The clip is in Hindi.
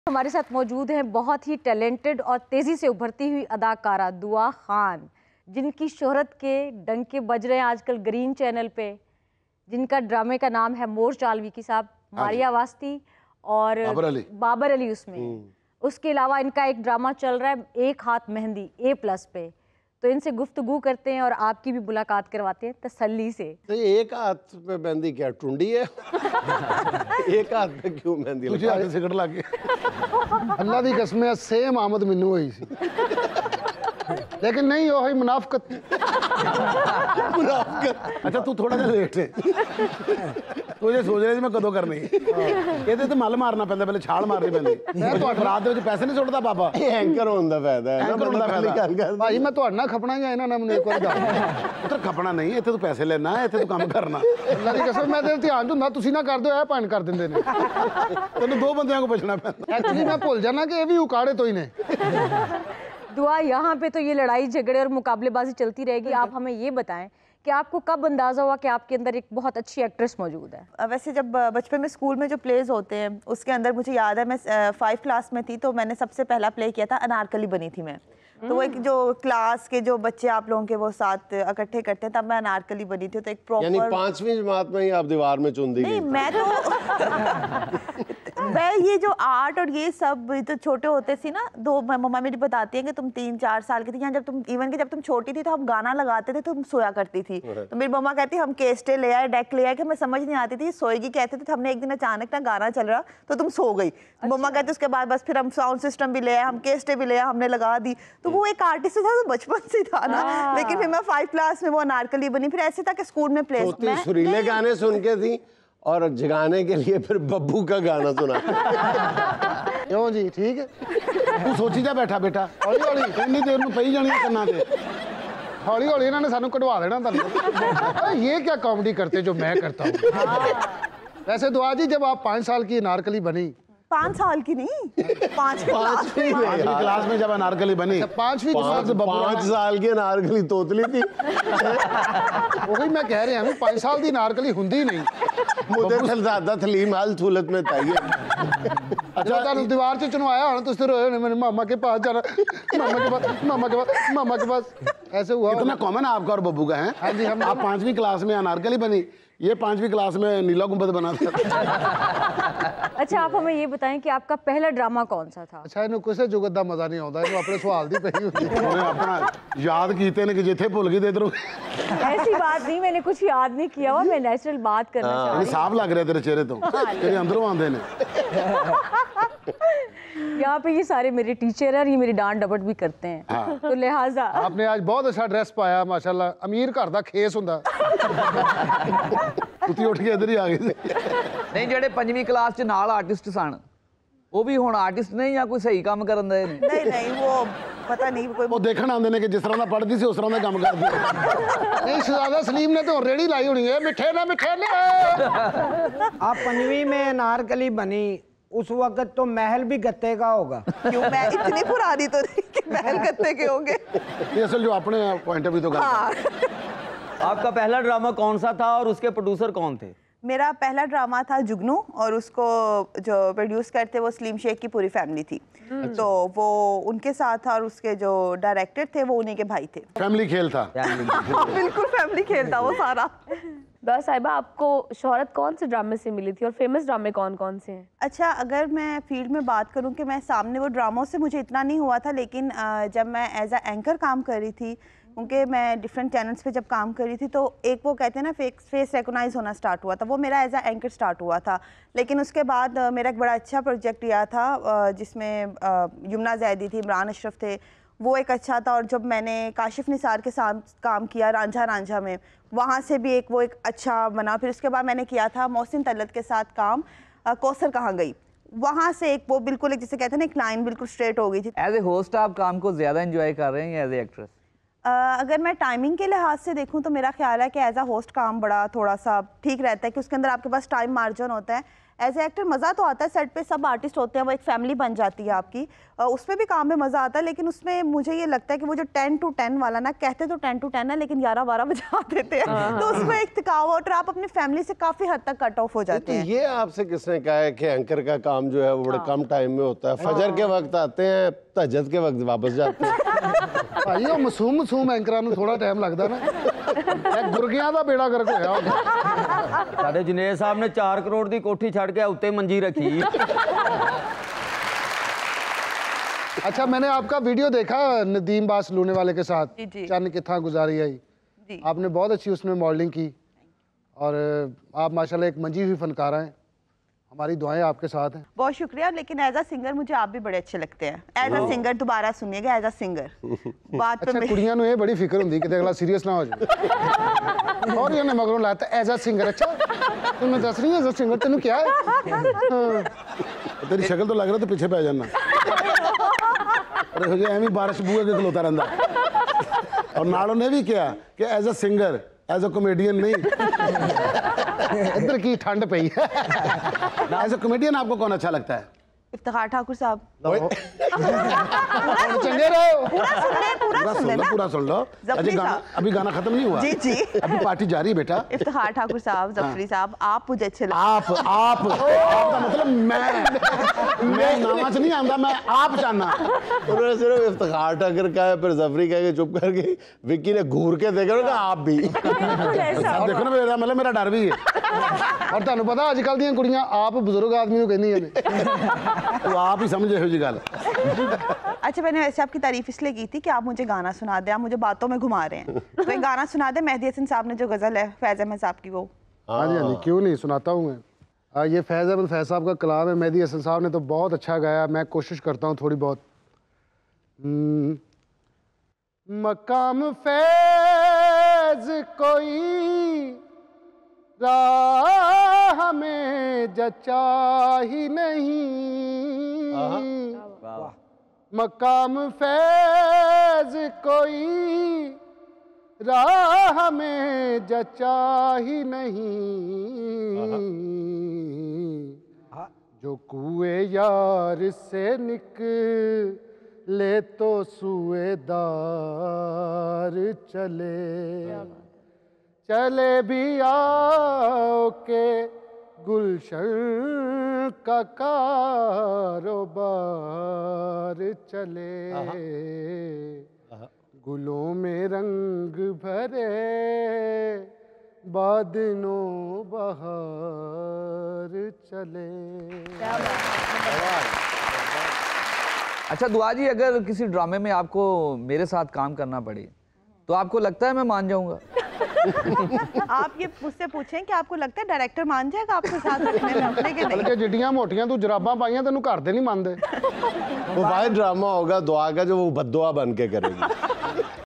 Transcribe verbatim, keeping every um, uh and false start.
हमारे साथ मौजूद हैं बहुत ही टैलेंटेड और तेज़ी से उभरती हुई अदाकारा दुआ खान, जिनकी शोहरत के डंके बज रहे हैं आजकल ग्रीन चैनल पे, जिनका ड्रामे का नाम है मोर चाल विकी साहब, मारिया वास्ती और बाबर अली, बाबर अली उसमें। उसके अलावा इनका एक ड्रामा चल रहा है एक हाथ मेहंदी ए प्लस पे। तो इनसे गुफ्तगू करते हैं और आपकी भी मुलाकात करवाते हैं तसल्ली से। तो एक हाथ पे मेहंदी क्या टुंडी है? एक हाथ पे क्यों मेहंदी तुझे हाथ सिगड़ लग गया। अल्लाह दी कसम है सेम आमद मैनू हुई सी, लेकिन नहीं वो ही मुनाफकत। मुनाफकत। अच्छा तू थोड़ा सा लेट है, तुझे सोच रही थी मैं कदों करनी कहते तो मल मारना पैंदा, पहले छाल मारनी पैंदी। मैं तो रात दे पैसे नहीं सुटदा पापा। एंकर होने दा फायदा है, एंकर होने दा फायदा भाई। मैं ਤੁਹਾਡੇ ਨਾਲ ਖਪਣਾ ਜਾਂ ਇਹਨਾਂ ਨਾਲ ਮੈਨੂੰ ਇੱਕ ਵਾਰ ਦੱਸ। ਉੱਧਰ ਖਪਣਾ ਨਹੀਂ, ਇੱਥੇ ਤੂੰ ਪੈਸੇ ਲੈਣਾ, ਇੱਥੇ ਤੂੰ ਕੰਮ ਕਰਨਾ। ਅੱਲਾ ਦੀ ਕਸਮ ਮੈਂ ਤੇਰੇ ਧਿਆਨ ਚ ਹੁੰਦਾ, ਤੁਸੀਂ ਨਾ ਕਰਦੇ ਹੋ ਇਹ ਭਾਣ ਕਰ ਦਿੰਦੇ ਨੇ। ਤੈਨੂੰ ਦੋ ਬੰਦਿਆਂ ਕੋ ਪੁੱਛਣਾ ਪੈਂਦਾ। ਐਕਚੁਅਲੀ ਮੈਂ ਭੁੱਲ ਜਾਣਾ ਕਿ ਇਹ ਵੀ ਉਕਾੜੇ ਤੋਂ ਹੀ ने। दुआ, यहाँ पे तो ये लड़ाई झगड़े और मुकाबलेबाजी चलती रहेगी। आप हमें ये बताएं कि आपको कब अंदाज़ा हुआ कि आपके अंदर एक बहुत अच्छी एक्ट्रेस मौजूद है? वैसे जब बचपन में स्कूल में जो प्लेज होते हैं उसके अंदर मुझे याद है, मैं फाइव क्लास में थी तो मैंने सबसे पहला प्ले किया था, अनारकली बनी थी मैं। तो वो एक जो क्लास के जो बच्चे आप लोगों के वो साथ इकट्ठे करते हैं, तब मैं अनारकली बनी थी। तो एक प्रॉपर यानी पांचवी जमात में ही आप दीवार में चुन दी गई? नहीं, मैं तो मैं ये जो आर्ट और ये सब तो छोटे होते थे ना, दो मम्मा मेरी बताती हैं कि तुम तीन चार साल की थी, यहाँ जब तुम इवन कि जब तुम छोटी थी तो हम गाना लगाते थे, तुम सोया करती थी। तो मेरी मम्मा कहती हम केस्टे ले आए, डेक ले आए, कि मैं समझ नहीं आती थी सोएगी कहते थे। हमने एक दिन अचानक ना गाना चल रहा तो तुम सो गई। मम्मा कहती उसके बाद बस फिर हम साउंड सिस्टम भी ले आए, हम केस्टे भी ले आए, हमने लगा दी। तो वो एक आर्टिस्ट था तो बचपन से था ना। लेकिन फिर मैं फाइव क्लास में वो अनारकली बनी। फिर ऐसे था कि स्कूल में प्ले सुरीले गाने सुन के थी और जगाने के लिए फिर बब्बू का गाना सुना। क्यों जी ठीक है, तू सोची जा बैठा बेटा, हौली हौली इतनी देर में पई जानी कन्ना ते, हौली हौली इन्होंने सानू कटवा देना। तुहानू ये क्या कॉमेडी करते जो मैं करता हूँ। वैसे दुआ जी जब आप पाँच साल की अनारकली बनी, पाँच साल की नहीं, पाँच पाँचवीं क्लास में जब अनारकली बनी, पाँचवीं क्लास में पाँच साल की अनारकली तोतली थी। वही मैं कह रहा हूँ, पाँच साल की अनारकली हुंदी नहीं। मुझे खलजादा थलीम हाल थूलत में ताई। अच्छा तुम दीवार से चुनवाया होना, तुझसे रोए होने मेरे मामा के पास जाना, मामा के पास, मामा के पास, मामा के पास, ऐसे हुआ। इतना कॉमन है आपका और बब्बू का है। हाँ जी, हम आप पांचवी क्लास में अनारकली बनी, ये पांचवी क्लास में नीला गुंबद बना था। अच्छा आप हमें ये बताएं कि आपका पहला ड्रामा कौन सा था? अच्छा इन्हें किसी जुगत का मजा नहीं आता, इन्हें अपने सवाल दी पई होती है। उन्हें अपना याद कीते ने कि जिथे भूल गई दे दरो। ऐसी बात नहीं, मैंने कुछ याद नहीं किया हुआ, मैं नेचुरल बात करना चाह रही हूं। साफ लग रहा तेरे चेहरे तो, तेरे अंदरों आंदे ने। यहाँ पे ये सारे मेरे टीचर हैं और ये मेरी डांट डपट भी करते हैं। हाँ। तो लिहाजा आपने आज बहुत अच्छा ड्रेस पाया माशाल्लाह, अमीर घर दा खेस हुंदा। तुसी उठ के इधर ही आ गए नहीं जेडे पंजवीं क्लास च नाल आर्टिस्ट सन वो भी हुण आर्टिस्ट नहीं या कोई सही काम करन दे ने? नहीं नहीं वो पता नहीं कोई वो देखण आंदे ने कि जिस तरह दा पढ़दी सी उस तरह दा काम करदी है। नहीं शहजादा सलीम ने तो रेडी लाई होनी है, मिठे ना मिठे ने। आप पंजवीं में अनारकली बनी, उस वक्त तो महल भी गत्ते का होगा। क्यों, मैं इतनी पुरानी तो नहीं कि महल गत्ते के होंगे। ये असल जो अपने पॉइंट ऑफ व्यू तो हाँ। आपका पहला ड्रामा कौन सा था और उसके प्रोड्यूसर कौन थे? मेरा पहला ड्रामा था जुगनू और उसको जो प्रोड्यूस करते वो सलीम शेख की पूरी फैमिली थी। तो वो उनके साथ था और उसके जो डायरेक्टर थे वो उन्हीं के भाई थे। फैमिली खेल था। बिल्कुल फैमिली खेल था वो सारा। बस साहिबा आपको शोहरत कौन से ड्रामे से मिली थी और फेमस ड्रामे कौन कौन से हैं? अच्छा अगर मैं फील्ड में बात करूं कि मैं सामने वो ड्रामों से मुझे इतना नहीं हुआ था, लेकिन जब मैं एज अ एंकर काम कर रही थी, क्योंकि मैं डिफरेंट चैनल्स पे जब काम कर रही थी तो एक वो कहते हैं ना फेस फेस रिकॉग्नाइज होना स्टार्ट हुआ था, वो मेरा एज अ एंकर स्टार्ट हुआ था। लेकिन उसके बाद मेरा एक बड़ा अच्छा प्रोजेक्ट रहा था जिसमें यमुना जैदी थी, इमरान अशरफ थे, वो एक अच्छा था। और जब मैंने काशिफ निसार के साथ काम किया रांझा रांझा में, वहाँ से भी एक वो एक अच्छा बना। फिर उसके बाद मैंने किया था मोहसिन तलत के साथ काम, कौसर कहाँ गई, वहाँ से एक वो बिल्कुल एक जिसे कहते हैं ना एक लाइन बिल्कुल स्ट्रेट हो गई थी। एज ए होस्ट आप काम को ज़्यादा एंजॉय कर रहे हैं या एज ए एक्ट्रेस? Uh, अगर मैं टाइमिंग के लिहाज से देखूं तो मेरा ख्याल है कि एज अ होस्ट काम बड़ा थोड़ा सा ठीक रहता है कि उसके अंदर आपके पास टाइम मार्जिन होता है। एज ए एक्टर मज़ा तो आता है, सेट पे सब आर्टिस्ट होते हैं, वो एक फैमिली बन जाती है आपकी, उसमें भी काम में मज़ा आता है, लेकिन उसमें मुझे ये लगता है कि वो जो टेन टू टेन वाला ना, कहते तो टेन टू टेन है लेकिन ग्यारह बारह बजा देते हैं, तो उसमें एक थकावट और आप अपनी फैमिली से काफ़ी हद तक कट ऑफ हो जाते हैं। ये आपसे किसने कहा है कि एंकर का काम जो है वो बड़े कम टाइम में होता है? फजर के वक्त आते हैं, तहज्जुद के वक्त वापस जाते हैं। भाई वो मासूम मासूम एंकਰਾਂ ਨੂੰ थोड़ा टाइम लगता ना, ਇਹ ਗੁਰਗਿਆਂ ਦਾ ਬੇੜਾ ਗਰਕ ਹੋਇਆ ਹੁੰਦਾ। ਸਾਡੇ ਜਨੇਦ ਸਾਹਿਬ ਨੇ चार करोड़ ਦੀ ਕੋਠੀ ਛੱਡ ਕੇ ਉੱਤੇ ਮੰਜੀ ਰੱਖੀ। अच्छा, मैंने आपका वीडियो देखा नदीम बास लूने वाले के साथ, जी, जी। चन्न किथा गुजारी आई, जी। आपने बहुत अच्छी उसमें मॉडलिंग की और आप माशाल्लाह एक मंजी हुई फनकारा हैं। हमारी दुआएं आपके साथ हैं। बहुत शुक्रिया, लेकिन एज अ सिंगर मुझे आप भी बड़े अच्छे लगते हैं। एज अ सिंगर दोबारा सुनिएगा, एज अ सिंगर बात अच्छा, कुड़ियां ਨੂੰ ਇਹ ਬੜੀ ਫਿਕਰ ਹੁੰਦੀ ਕਿ ਅਗਲਾ ਸੀਰੀਅਸ ਨਾ ਹੋ ਜਾਵੇ और ਇਹਨੇ ਮਗਰੋਂ ਲਾਤਾ ਐਜ਼ ਅ ਸਿੰਗਰ। ਅੱਛਾ ਤੂੰ ਮੈਂ ਦੱਸ ਰਹੀ ਐਜ਼ ਅ ਸਿੰਗਰ ਤੈਨੂੰ ਕੀ ਹੈ? तेरी शक्ल तो लग रहा तो पीछे पै जाना अरे एवं बारिश बूहे के खलोता रहा। और नाल उन्हें भी किया कि as a singer, as a comedian नहीं। इधर की ठंड पई है। एज अ कॉमेडियन आपको कौन अच्छा लगता है? इफ्तिखार ठाकुर साहब। चंगे रहो, पूरा सुन ले, पूरा सुन ले ना। पूरा सुन लो। अभी गाना अभी गाना खत्म नहीं हुआ। जी जी, अभी पार्टी जारी है बेटा। इफ्तिखार ठाकुर साहब, जफरी साहब, आप मुझे अच्छे लगते आप आप आपका मतलब मैं मैं नाच नहीं आंदा, मैं आप जानना। उन्होंने सिर्फ इफ्तिखार ठाकुर का है, फिर जफरी कह के चुप करके विक्की ने घूर के देखा ना आप भी। और देखो ना मेरा मतलब मेरा डर भी है। और ਤੁਹਾਨੂੰ ਪਤਾ ਅੱਜ ਕੱਲ ਦੀਆਂ ਕੁੜੀਆਂ ਆਪ ਬਜ਼ੁਰਗ ਆਦਮੀ ਨੂੰ ਕਹਿੰਦੀਆਂ ਨੇ, तो आप ही समझे हो जी गल। अच्छा, मैंने वैसे आपकी तारीफ इसलिए की थी कि आप मुझे गाना सुना दें, आप मुझे बातों में घुमा रहे हैं, तो एक गाना सुना दें। मेहदी हसन साहब ने जो गज़ल है फैज़ अहमद साहब की, वो। हाँ जी हाँ जी, क्यों नहीं, सुनाता हूँ मैं। आ, ये फैज़ अहमद फैज़ साहब का कलाम है। मेहदी हसन साहब ने तो बहुत अच्छा गाया, मैं कोशिश करता हूँ थोड़ी बहुत। मकाम फैज़ कोई राह में जचा ही नहीं, मकाम फैज़ कोई राह में जचा ही नहीं, जो कुए यार से निकले तो सुएदार चले, चले भी आओ के गुलशन का कारोबार चले, गुलों में रंग भरे बादलों बहार चले। अच्छा दुआ जी, अगर किसी ड्रामे में आपको मेरे साथ काम करना पड़े तो आपको लगता है मैं मान जाऊंगा? आप ये मुझसे पूछें कि आपको लगता है डायरेक्टर मान जाएगा आपके साथ रखने में अपने के? बल्कि जिड्डियां मोटियां तू जराबां पाइयां तेनू घर दे नहीं मानदे। वो भाई ड्रामा होगा दुआ का जो वो बद्दुआ बन के करेगी।